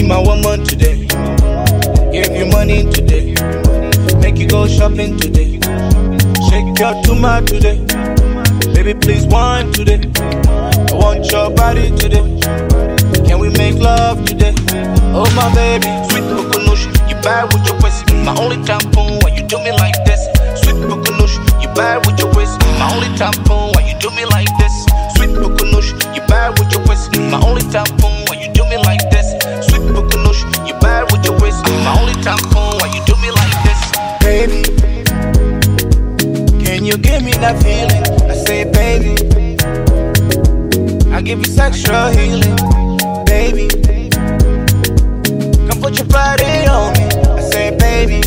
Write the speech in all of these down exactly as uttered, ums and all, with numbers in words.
my woman today. Give you money today. Make you go shopping today. Shake your tuma today. Baby, please wine today. I want your body today. Can we make love today? Oh my baby, sweet Bukunush, you bad with your waist. My only tampon, why you do me like this? Sweet Bukunush, you bad with your waist. My only tampon, why you do me like this? Sweet Bukunush, you bad with your waist. My only tampon, why you do me like this? Sweet Bukunush, you bad with your waist. My only tampon, why you do me like this? Baby, can you give me that feeling? I say baby, I give you sexual healing. Baby, come put your body on me. I say baby,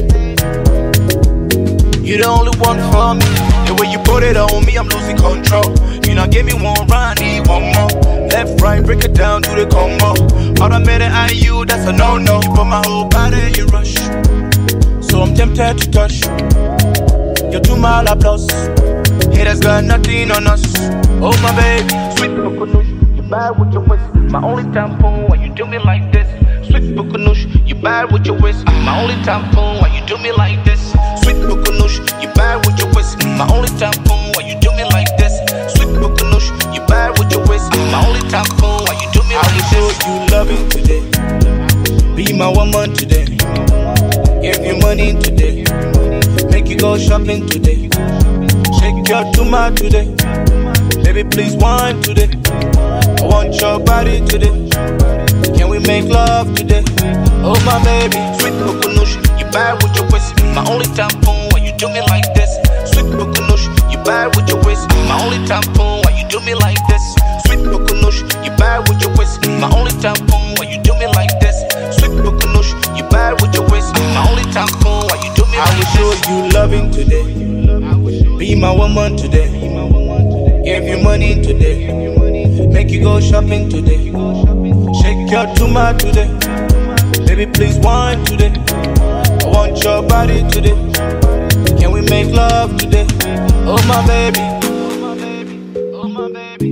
you the only one for me. The way you put it on me, I'm losing control. You know, give me one round, need one more. Left, right, break it down to the combo. Automated I you, that's a no-no. You put my whole body in rush, so I'm tempted to touch. You're too mal plus. Haters got nothing on us. Oh my baby, sweet Bukunush, you bad with your waist. My only tampon, why you do me like this? Sweet Bukunush, you bad with your waist. My only tampon, why you do me like this? Sweet Bukunush, you bad with your waist. My only tampon, why you do me like this? Sweet Bukunush, you bad with your waist. My only tampon, why you do me like this? I will show you loving today. Be my woman today. Give you money today. Make you go shopping today. Shake your tuma today. Baby, please wine today. I want your body today. Can we make love today? Oh my baby, sweet Bukunush, you bad with your waist. My only tampon, why you do me like this? Sweet Bukunush, you bad with your waist. My only tampon, why you do me like this? Sweet Bukunush, you bad with your waist. My only tampon, why you do me like this? Sweet Bukunush, you bad with your waist. My only tampon, why you do me like this? I will show you loving today. Be my woman today. Give you money today. Make you go shopping today. Shake your tuma today. Baby, please wine today. I want your body today. Can we make love today? Oh my baby. Oh my baby. Oh my baby.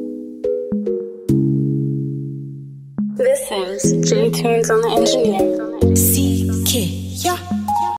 This is J Tunes on the engineer.